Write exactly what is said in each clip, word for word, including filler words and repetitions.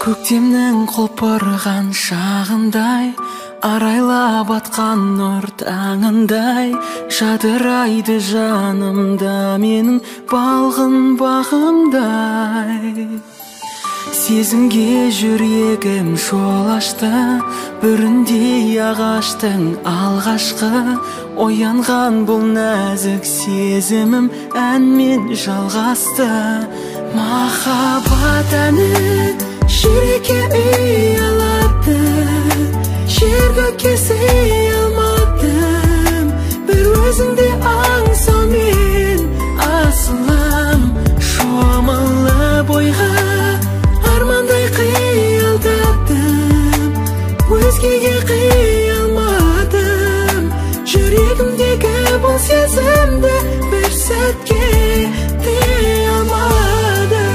Көктемнің құлпырған шағындай, арайлап атқан нұр таңындай, жадырайды жанымда менің балғын бағымдай. Сезімге жүрегім жол ашты, бүріндей ағаштың алғашқы, оянған бұл нәзік сезімім әнмен жалғасты. Махаббат әні жүрекке үй алады, жер-көкке сый алмадым, бір өзіңде аңсаумен асылым. Шомылып ойға армандай қиялдадым, өзгеге қия алмадым, жүрегімдегі бұл сезімді бір сәтке дей алмадым.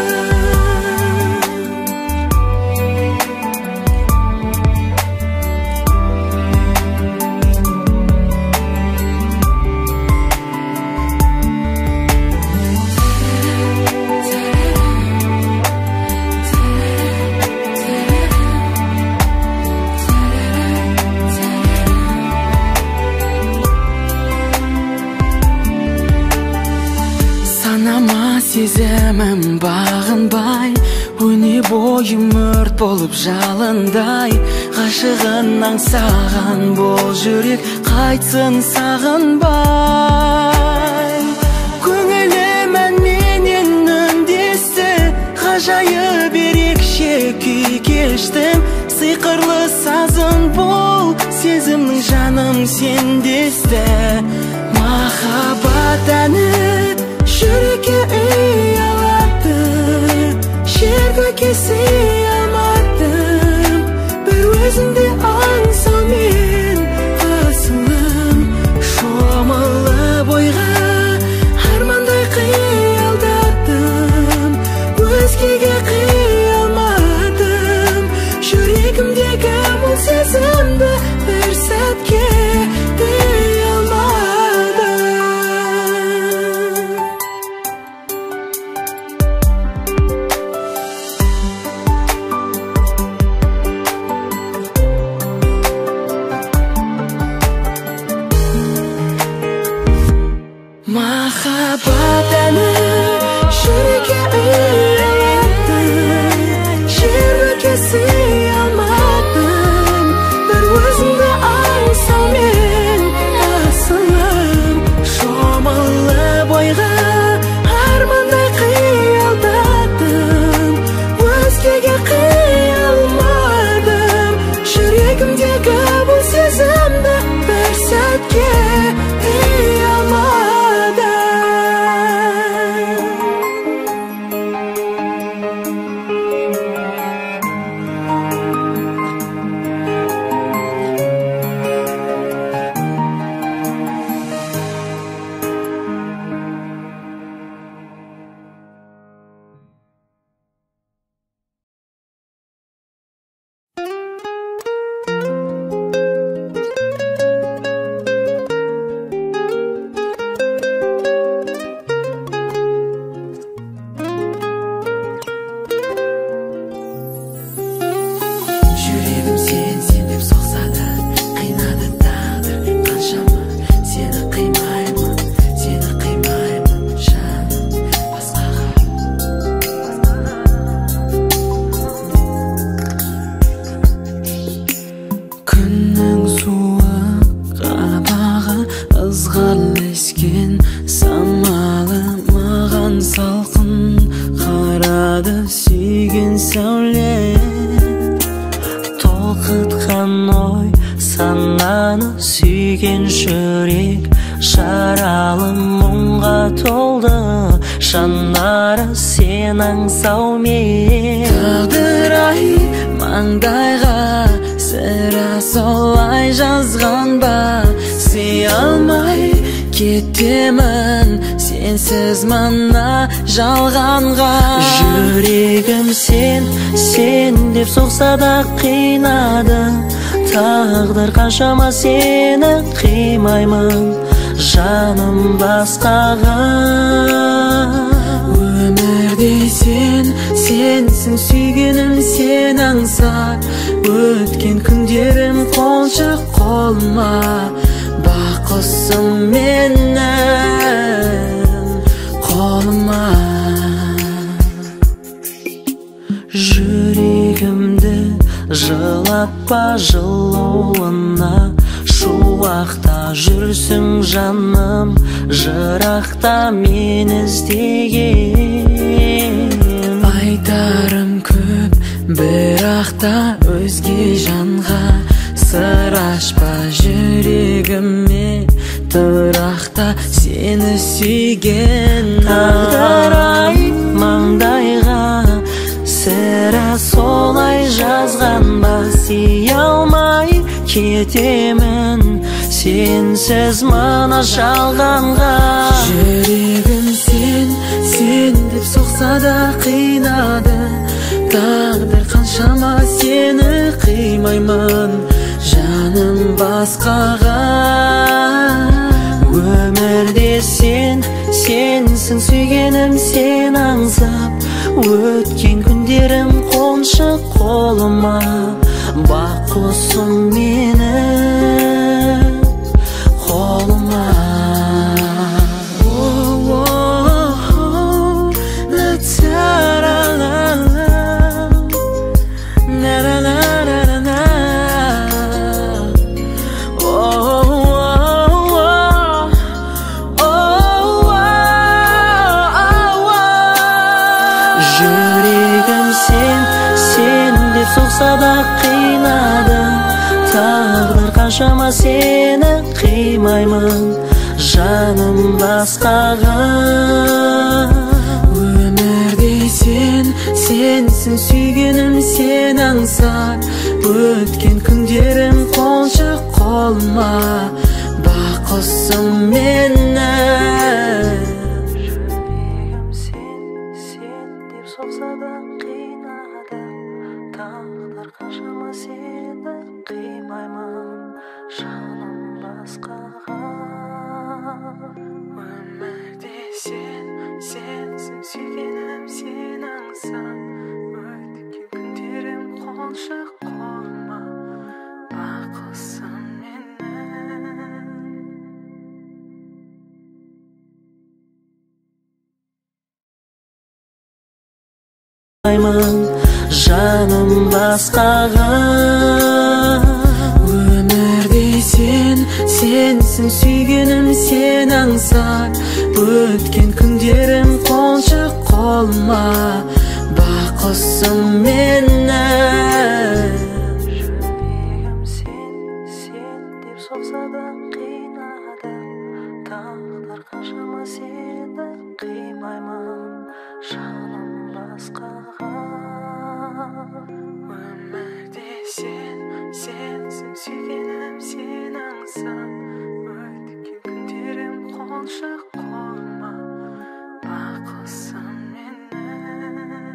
Сезімім бағынбай, өне бойым өрт болып жалындай, ғашығын аңсаған бұл жүрек қайтсын сағынбай. Көңілім әнменен үндесті, ғажайып ерекше күй кештім, сиқырлы сазын бұл сезімнің жаным сендесті. Махаббат әні жүрекке үй алады, жер-көкке сый алмадым, бір өзіңде аңсаумен асылым. Шомылып ойға армандай қиялдадым, өзгеге қия алмадым, жүрегімдегі бұл сезімді бір сәтке дей алмадым. Махаббат әні жүрекке үй алады, жер-көкке сый алмадым, бір өзіңді аңсаумен асылым. Шомылып ойға армандай қиялдадым, өзгеге қия алмадым, жүрегімдегі бұл сезімді бір сәтке дей алмадым. Жанары сен аңсаумен, тағдыр-ай маңдайға сірә солай жазған ба, сый алмай кетемін сенсіз мына жалғанға. Жүрегім сен, сен деп соқса да қинады, тағдыр қаншама сені қимаймын жаным басқаға. Өмір Өмірде сен, сенсің сүйгенім, сен аңсап өткен күндерім қоншақ қолыма. Бақұсым менің қолыма. Жүрегімді жылатпа жылуына, шуақта жүрсің жаным, жырақта мен іздеген. Айтарым көп, бірақта өзге жанға сыр ашпа. Жүрегіме тұрақта сені сүйген. Тағдыр ай маңдайға сірә солай жазған ба? Сүйе алмай кетемін сенсіз мына жалғанға. Жүрегім сен, сен деп соқса да қинады. Тағдыр қаншама сені қимаймын жаным басқаға. Өмірде сен, сенсің сүйгенім, сен аңсап өткен күндерім қоншы қолыма. Бақұсым менің қолыма. Соқса да қинады, тағдыр қаншама сені қимаймын жаным басқаға. Өмірде сен, сенсің сүйгенім, сен аңсап өткен күндерім қоншақ қолыма. Бақұсым менің. Жүрегім сен, сен деп соқса да қинады, тағдыр қаншама сені қимаймын жаным басқаға. Өмірде сен, сенсің сүйгенім, сен аңсап өткен күндерім қоншақ қолыма. Бақұсым менің. Жаным басқаға. Өмірде сен, сенсің сүйгенім, сен аңсап өткен күндерім қоншақ қолыма. Бақұсым менің. Жүрегім сен, сен деп соқса да қинады, тағдыр қаншама сені қимаймын жаным басқаға. Өмірде сен, сенсің сүйгенім, сен аңсап өткен күндерім қоншақ қолыма. Бақұсым менің.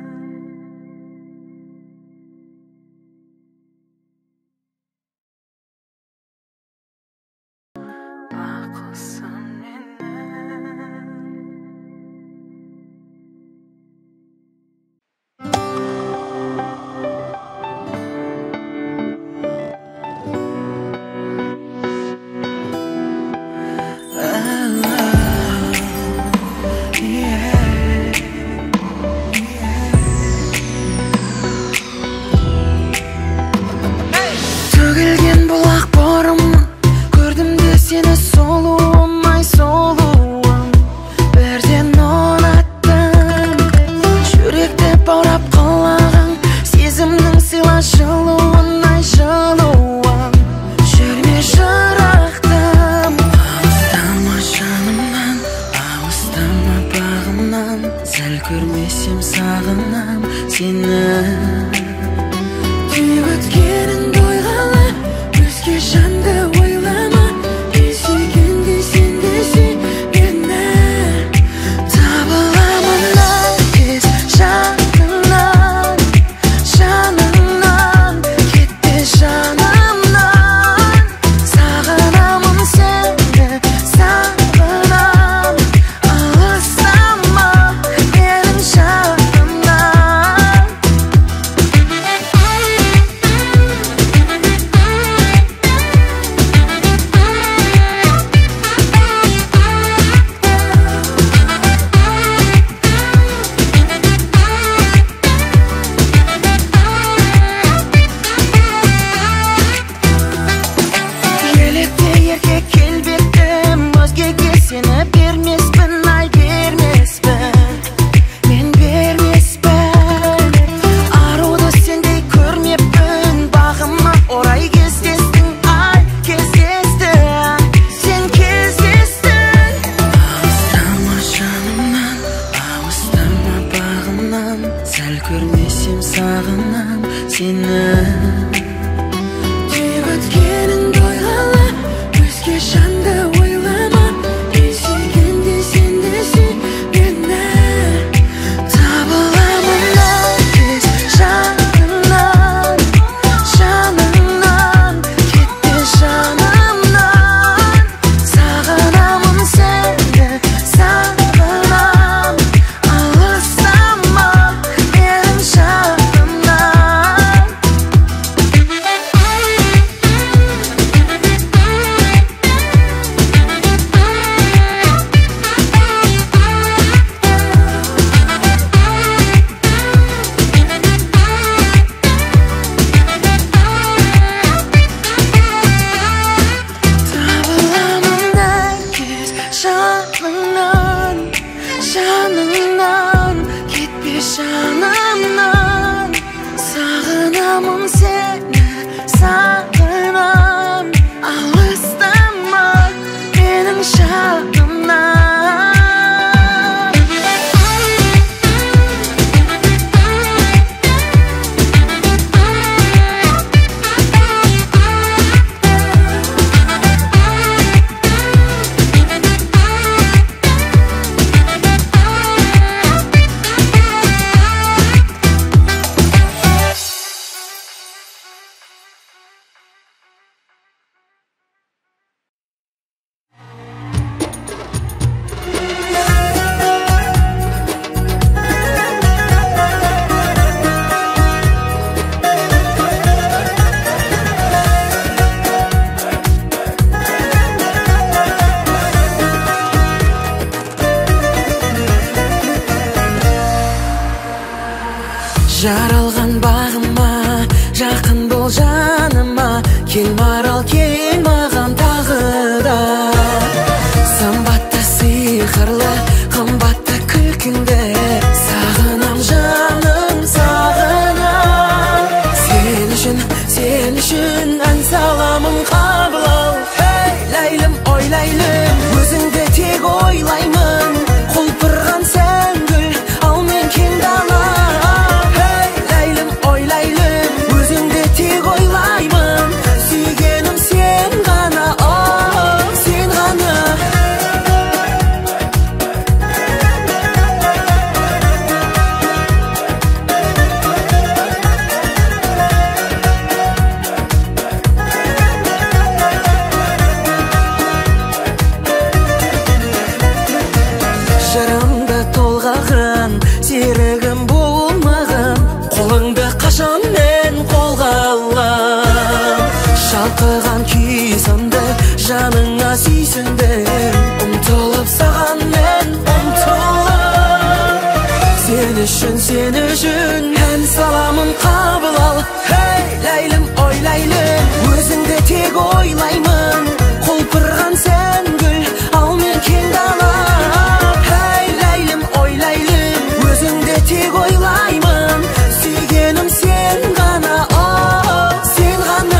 Бақұсым менің. Төгілген бұлақ борымын, көрдім де сені сұлуым, ай сұлуым. Бірден ұнаттың, жүректі баурап қалаған сезімнің сыйла жылуын, ай жылуым. Жүрме жырақтым, алыстама жанымнан, алыстама бағымнан. Сәл көрмесем сағынам сені. Түйіп өткенін бойғала, өзге жанды ойлама. Мен сүйгенде сен де сүй мені. Табыламын тез жанымнан, жанымнан, кетпе жанымнан. Сағынамын сені, сағынам, алыстама менің жаным. seni. Deb o'tganingni o'yg'ala, o'zga shanda o'ylama. Esingda senda sen meni. Tabilaman nargiz shanimdan, shanimdan ketdi shanimdan. Sag'inaman seni, sag'inam. Alsama mening shanimdan. Tabilaman nargiz shanimdan, shanimdan ketdi shanimdan. Sag'inaman seni, sag'inam. Alsama mening shanimdan. Жаралған бағыма, жақын бол жаныма. Кел марал, кел маған тағы да. Сымбатты сиқырлы, қымбатты күлкіңді. Сағынам жаным, сағынам. Сен үшін, сен үшін ән саламын қабыл ал. Ей, ләйлім, ой ләйлім, өзіңді тек ойлаймын. Құлпырған сән гүл, ал мен кең дала. Тек ойлаймын, сүйгенім сен ғана, оу, сен ғана. Жырымды толғаған, серігім болмаған. Қолыңды қашан мен қолға алам. Шалқыған күй сынды, жаныңа сүйсіндім. Ұмтылып саған мен ұмтылам. Сен үшін, сен үшін ән саламын қабыл ал. Ей, ләйлім, ой ләйлім, өзіңді тек ойлаймын. Құлпырған сән гүл, ал мен кең дала. Ей, ләйлім, ой ләйлім, өзіңді тек ойлаймын. Сүйгенім сен ғана, оу, сен ғана.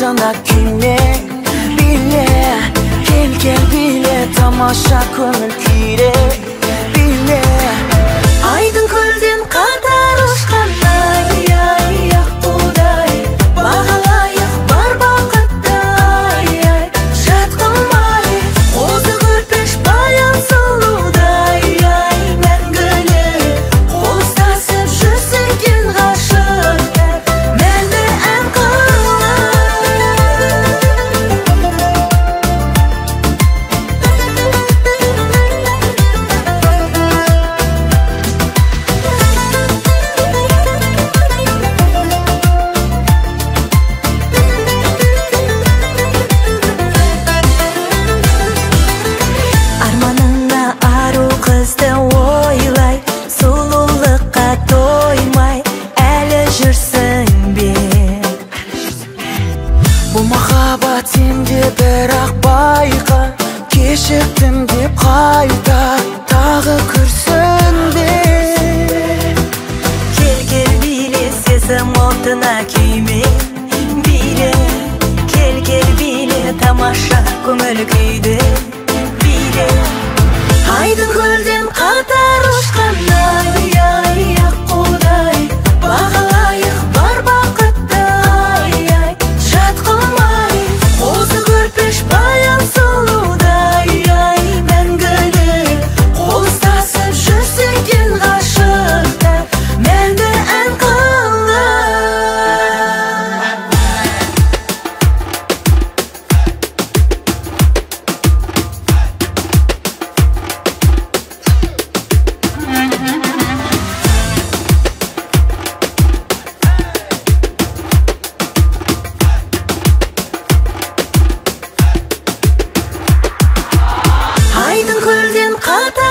ортына күйме биле, кел кел биле, тамаша көңіл күйде биле. Айдың көлден қатар ұшқан ай, ай, ақ құдай, бағалайық бар бақытты ай, ай, жат қылмай, қозы көрпеш баян сұлудай, ай, мәңгілік қол ұстасып жүрсе екен ғашықтар, мәңгі ән арманыңа ару қызды ойлай, сұлулыққа тоймай әлі жүрсің бе? Бұл махаббат сенде бірақ байқа, кешіктім деп қайта тағы күрсінбе. Кел кел биле, сезім отына күйме биле, кел кел биле, тамаша көңіл күйде биле. Айдың көлден қатар ұшқан ай, ай, ақ құдай, бағалайық бар бақытты ай, ай, жат қылмай, қозы көрпеш баян сұлудай, ай, мәңгілік қол ұстасып жүрсе екен ғашықтар, мәңгі ән Айдың көлден қатар